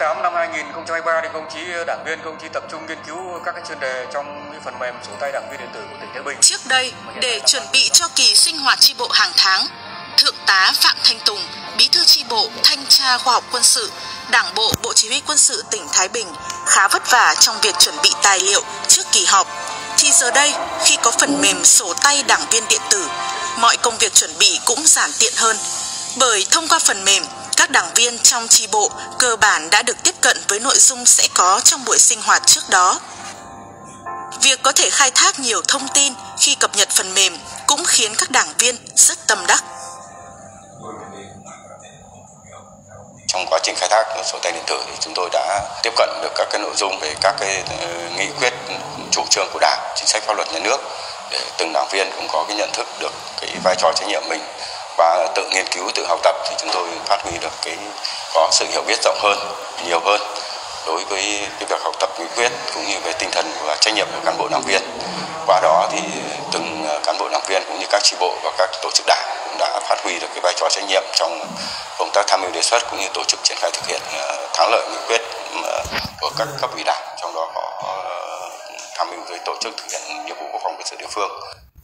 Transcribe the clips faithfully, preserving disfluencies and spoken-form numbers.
tám năm hai nghìn không trăm hai mươi ba thì công chí đảng viên công chí tập trung nghiên cứu các cái chuyên đề trong cái phần mềm sổ tay đảng viên điện tử của tỉnh Thái Bình. Trước đây, để chuẩn bị cho kỳ sinh hoạt chi bộ hàng tháng, Thượng tá Phạm Thanh Tùng, Bí thư chi bộ Thanh tra Khoa học Quân sự, Đảng bộ Bộ Chỉ huy Quân sự tỉnh Thái Bình khá vất vả trong việc chuẩn bị tài liệu trước kỳ họp. Thì giờ đây, khi có phần mềm sổ tay đảng viên điện tử, mọi công việc chuẩn bị cũng giản tiện hơn. Bởi thông qua phần mềm, các đảng viên trong chi bộ cơ bản đã được tiếp cận với nội dung sẽ có trong buổi sinh hoạt trước đó. Việc có thể khai thác nhiều thông tin khi cập nhật phần mềm cũng khiến các đảng viên rất tâm đắc. Trong quá trình khai thác sổ tay điện tử thì chúng tôi đã tiếp cận được các cái nội dung về các cái nghị quyết, chủ trương của Đảng, chính sách pháp luật nhà nước để từng đảng viên cũng có cái nhận thức được cái vai trò trách nhiệm mình và tự nghiên cứu, tự học tập thì chúng tôi phát huy được cái có sự hiểu biết rộng hơn, nhiều hơn đối với cái việc học tập nghị quyết cũng như về tinh thần và trách nhiệm của cán bộ đảng viên. Qua đó thì từng cán bộ đảng viên cũng như các chi bộ và các tổ chức đảng cũng đã phát huy được cái vai trò trách nhiệm trong công tác tham mưu đề xuất cũng như tổ chức triển khai thực hiện thắng lợi nghị quyết của các cấp ủy đảng, trong đó có tham mưu với tổ chức thực hiện nhiệm vụ của phòng quân sự địa phương.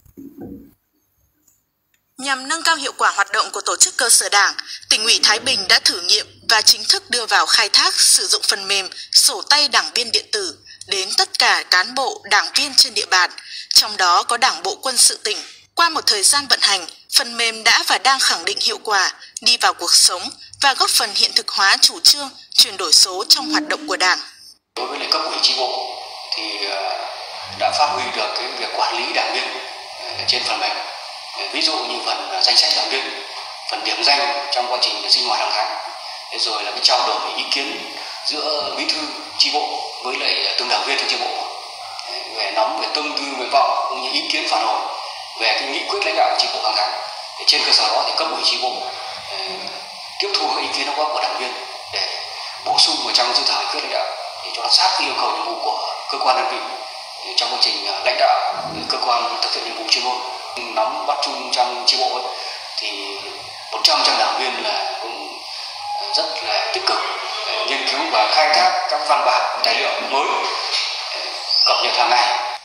Nhằm nâng cao hiệu quả hoạt động của tổ chức cơ sở đảng, tỉnh ủy Thái Bình đã thử nghiệm và chính thức đưa vào khai thác sử dụng phần mềm sổ tay đảng viên điện tử đến tất cả cán bộ, đảng viên trên địa bàn, trong đó có Đảng bộ Quân sự tỉnh. Qua một thời gian vận hành, phần mềm đã và đang khẳng định hiệu quả, đi vào cuộc sống và góp phần hiện thực hóa chủ trương chuyển đổi số trong hoạt động của Đảng. Đối với cấp ủy chi bộ thì đã phát huy được cái việc quản lý đảng viên trên phần mềm. Ví dụ như phần danh sách đảng viên, phần điểm danh trong quá trình sinh hoạt hàng tháng, rồi là cái trao đổi ý kiến giữa bí thư chi bộ với lại từng đảng viên trong chi bộ về nắm về tâm tư nguyện vọng cũng như ý kiến phản hồi về cái nghị quyết lãnh đạo chi bộ hàng tháng. Để trên cơ sở đó thì cấp ủy chi bộ tiếp thu các ý kiến đóng góp của đảng viên để bổ sung vào trong dự thảo nghị quyết lãnh đạo để cho nó sát cái yêu cầu nhiệm vụ của cơ quan đơn vị trong quá trình lãnh đạo cơ quan thực hiện nhiệm vụ chuyên môn. Nắm bắt chung trong chi bộ ấy, thì một trăm trăm đảng viên là cũng rất là tích cực nghiên cứu và khai thác các văn bản tài liệu mới cập nhật hàng ngày.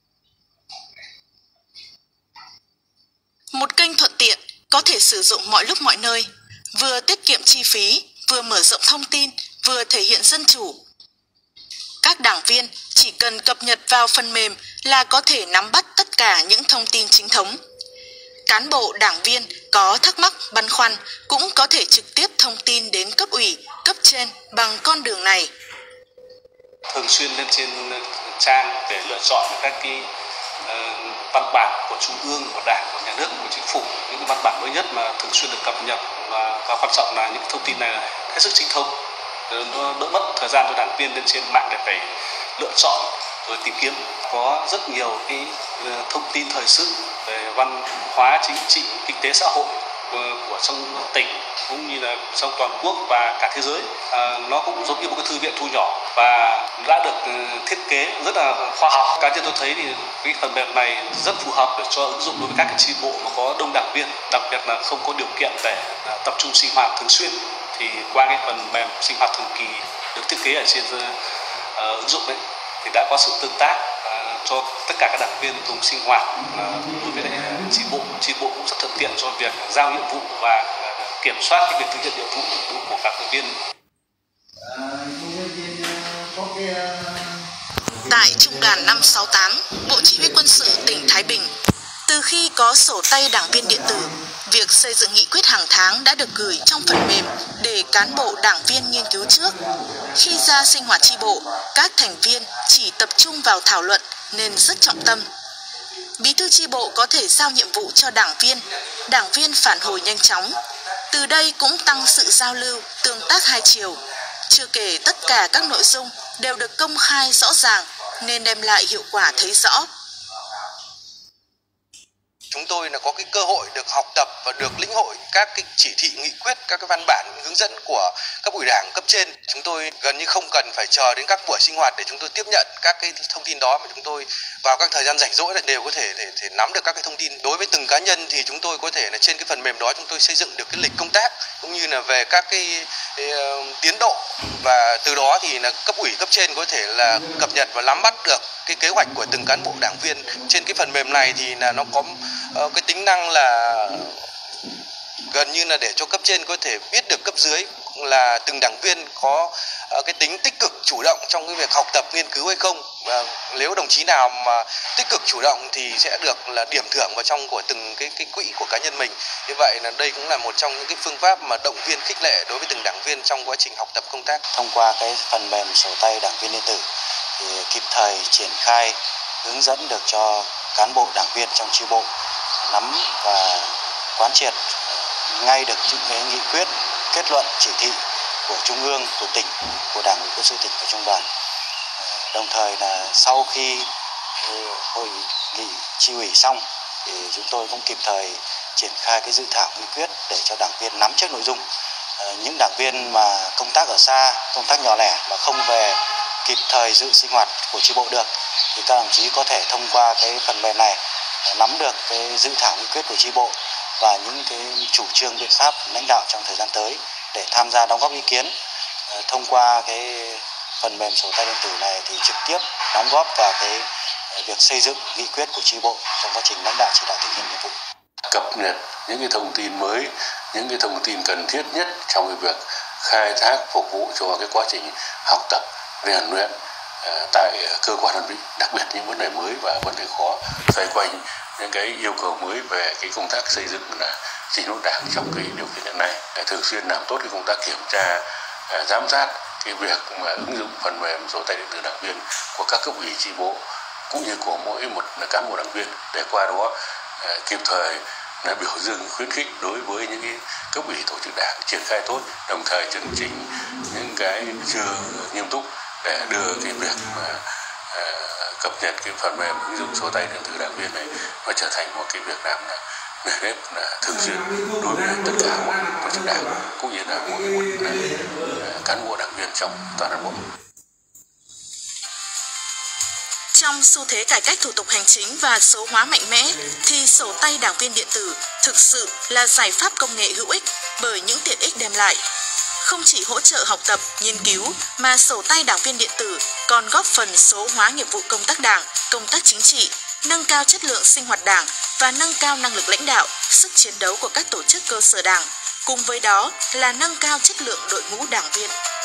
Một kênh thuận tiện có thể sử dụng mọi lúc mọi nơi, vừa tiết kiệm chi phí, vừa mở rộng thông tin, vừa thể hiện dân chủ. Các đảng viên chỉ cần cập nhật vào phần mềm là có thể nắm bắt tất cả những thông tin chính thống. Cán bộ đảng viên có thắc mắc, băn khoăn cũng có thể trực tiếp thông tin đến cấp ủy, cấp trên bằng con đường này. Thường xuyên lên trên trang để lựa chọn các cái uh, văn bản của Trung ương, của Đảng, của Nhà nước, của Chính phủ, những văn bản mới nhất mà thường xuyên được cập nhật, và, và quan trọng là những thông tin này là hết sức chính thống. Nó đỡ mất thời gian cho đảng viên lên trên mạng để phải lựa chọn rồi tìm kiếm. Có rất nhiều cái thông tin thời sự về văn hóa, chính trị, kinh tế, xã hội của trong tỉnh cũng như là trong toàn quốc và cả thế giới. À, nó cũng giống như một cái thư viện thu nhỏ và đã được thiết kế rất là khoa học. Cá nhân tôi thấy thì cái phần mềm này rất phù hợp để cho ứng dụng đối với các cái chi bộ mà có đông đảng viên, đặc biệt là không có điều kiện để tập trung sinh hoạt thường xuyên. Thì qua cái phần mềm sinh hoạt thường kỳ được thiết kế ở trên uh, ứng dụng đấy thì đã có sự tương tác uh, cho tất cả các đảng viên cùng sinh hoạt uh, đối với lại chi bộ. Chi bộ cũng rất thuận tiện cho việc giao nhiệm vụ và uh, kiểm soát cái việc thực hiện nhiệm vụ của các thành viên. Tại Trung đoàn năm sáu tám, Bộ Chỉ huy Quân sự tỉnh Thái Bình, từ khi có sổ tay đảng viên điện tử, việc xây dựng nghị quyết hàng tháng đã được gửi trong phần mềm để cán bộ đảng viên nghiên cứu trước. Khi ra sinh hoạt chi bộ, các thành viên chỉ tập trung vào thảo luận nên rất trọng tâm. Bí thư chi bộ có thể giao nhiệm vụ cho đảng viên, đảng viên phản hồi nhanh chóng. Từ đây cũng tăng sự giao lưu, tương tác hai chiều. Chưa kể tất cả các nội dung đều được công khai rõ ràng nên đem lại hiệu quả thấy rõ. chúng tôi là có cái cơ hội được học tập và được lĩnh hội các cái chỉ thị, nghị quyết, các cái văn bản hướng dẫn của cấp ủy Đảng cấp trên. Chúng tôi gần như không cần phải chờ đến các buổi sinh hoạt để chúng tôi tiếp nhận các cái thông tin đó, mà chúng tôi vào các thời gian rảnh rỗi là đều có thể để, để nắm được các cái thông tin. Đối với từng cá nhân thì chúng tôi có thể là trên cái phần mềm đó chúng tôi xây dựng được cái lịch công tác cũng như là về các cái, cái uh, tiến độ, và từ đó thì là cấp ủy cấp trên có thể là cập nhật và nắm bắt được cái kế hoạch của từng cán bộ đảng viên. Trên cái phần mềm này thì là nó có uh, cái tính năng là gần như là để cho cấp trên có thể biết được cấp dưới là từng đảng viên có uh, cái tính tích cực chủ động trong cái việc học tập nghiên cứu hay không, và nếu đồng chí nào mà tích cực chủ động thì sẽ được là điểm thưởng vào trong của từng cái cái quỹ của cá nhân mình. Như vậy là đây cũng là một trong những cái phương pháp mà động viên khích lệ đối với từng đảng viên trong quá trình học tập công tác. Thông qua cái phần mềm sổ tay đảng viên điện tử thì kịp thời triển khai hướng dẫn được cho cán bộ đảng viên trong chi bộ nắm và quán triệt ngay được những cái nghị quyết, kết luận, chỉ thị của Trung ương, của tỉnh, của Đảng ủy Quân sự tỉnh và Trung đoàn. Đồng thời là sau khi hội nghị chi ủy xong thì chúng tôi cũng kịp thời triển khai cái dự thảo nghị quyết để cho đảng viên nắm trước nội dung. Những đảng viên mà công tác ở xa, công tác nhỏ lẻ mà không về kịp thời dự sinh hoạt của chi bộ được thì các đồng chí có thể thông qua cái phần mềm này nắm được cái dự thảo nghị quyết của chi bộ và những cái chủ trương biện pháp lãnh đạo trong thời gian tới để tham gia đóng góp ý kiến. Thông qua cái phần mềm sổ tay điện tử này thì trực tiếp đóng góp vào cái việc xây dựng nghị quyết của chi bộ trong quá trình lãnh đạo chỉ đạo thực hiện nhiệm vụ. Cập nhật những cái thông tin mới, những cái thông tin cần thiết nhất trong cái việc khai thác phục vụ cho cái quá trình học tập, rèn luyện tại cơ quan đơn vị, đặc biệt những vấn đề mới và vấn đề khó xoay quanh những cái yêu cầu mới về cái công tác xây dựng là chỉnh đốn đảng trong cái điều kiện hiện nay, thường xuyên làm tốt cái công tác kiểm tra, giám sát cái việc mà ứng dụng phần mềm sổ tay điện tử đảng viên của các cấp ủy chi bộ cũng như của mỗi một cán bộ đảng viên, để qua đó kịp thời là biểu dương, khuyến khích đối với những cái cấp ủy tổ chức đảng triển khai tốt, đồng thời chấn chỉnh những cái chưa nghiêm túc để đưa cái việc mà uh, cập nhật cái phần mềm ứng dụng sổ tay điện tử đảng viên này và trở thành một cái việc làm là nề nếp là thường xuyên đối với tất cả mọi tổ chức đảng cũng như là mỗi một uh, cán bộ đảng viên trong toàn đảng bộ. Trong xu thế cải cách thủ tục hành chính và số hóa mạnh mẽ thì sổ tay đảng viên điện tử thực sự là giải pháp công nghệ hữu ích bởi những tiện ích đem lại. Không chỉ hỗ trợ học tập, nghiên cứu mà sổ tay đảng viên điện tử còn góp phần số hóa nghiệp vụ công tác đảng, công tác chính trị, nâng cao chất lượng sinh hoạt đảng và nâng cao năng lực lãnh đạo, sức chiến đấu của các tổ chức cơ sở đảng. Cùng với đó là nâng cao chất lượng đội ngũ đảng viên.